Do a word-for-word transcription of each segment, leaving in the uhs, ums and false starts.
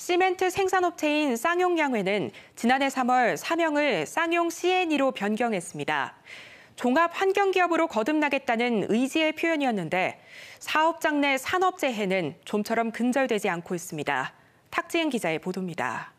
시멘트 생산업체인 쌍용양회는 지난해 삼월 사명을 쌍용 씨엔이로 변경했습니다. 종합환경기업으로 거듭나겠다는 의지의 표현이었는데 사업장 내 산업재해는 좀처럼 근절되지 않고 있습니다. 탁지은 기자의 보도입니다.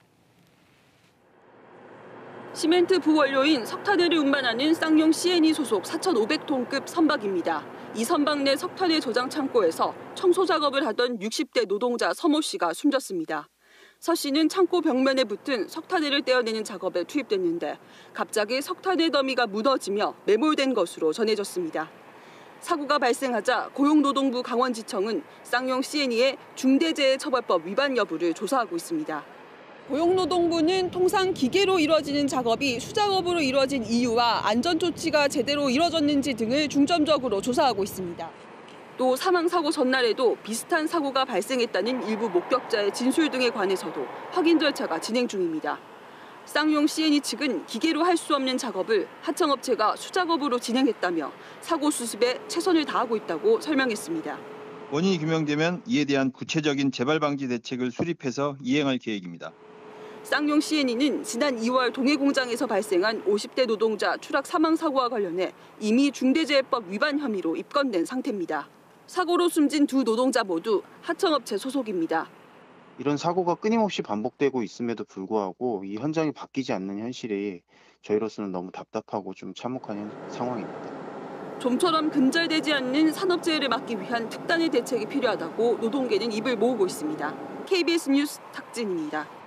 시멘트 부원료인 석탄을 운반하는 쌍용 씨엔이 소속 사천오백 톤급 선박입니다. 이 선박 내 석탄의 저장 창고에서 청소 작업을 하던 육십 대 노동자 서모 씨가 숨졌습니다. 서 씨는 창고 벽면에 붙은 석탄을 떼어내는 작업에 투입됐는데 갑자기 석탄의 더미가 무너지며 매몰된 것으로 전해졌습니다. 사고가 발생하자 고용노동부 강원지청은 쌍용 씨엔이의 중대재해처벌법 위반 여부를 조사하고 있습니다. 고용노동부는 통상 기계로 이루어지는 작업이 수작업으로 이루어진 이유와 안전조치가 제대로 이루어졌는지 등을 중점적으로 조사하고 있습니다. 또 사망사고 전날에도 비슷한 사고가 발생했다는 일부 목격자의 진술 등에 관해서도 확인 절차가 진행 중입니다. 쌍용 씨엔이 측은 기계로 할 수 없는 작업을 하청업체가 수작업으로 진행했다며 사고 수습에 최선을 다하고 있다고 설명했습니다. 원인이 규명되면 이에 대한 구체적인 재발 방지 대책을 수립해서 이행할 계획입니다. 쌍용 씨엔이는 지난 이월 동해 공장에서 발생한 오십 대 노동자 추락 사망 사고와 관련해 이미 중대재해법 위반 혐의로 입건된 상태입니다. 사고로 숨진 두 노동자 모두 하청업체 소속입니다. 이런 사고가 끊임없이 반복되고 있음에도 불구하고 이 현장이 바뀌지 않는 현실이 저희로서는 너무 답답하고 좀 참혹한 상황입니다. 좀처럼 근절되지 않는 산업재해를 막기 위한 특단의 대책이 필요하다고 노동계는 입을 모으고 있습니다. 케이비에스 뉴스 탁진입니다.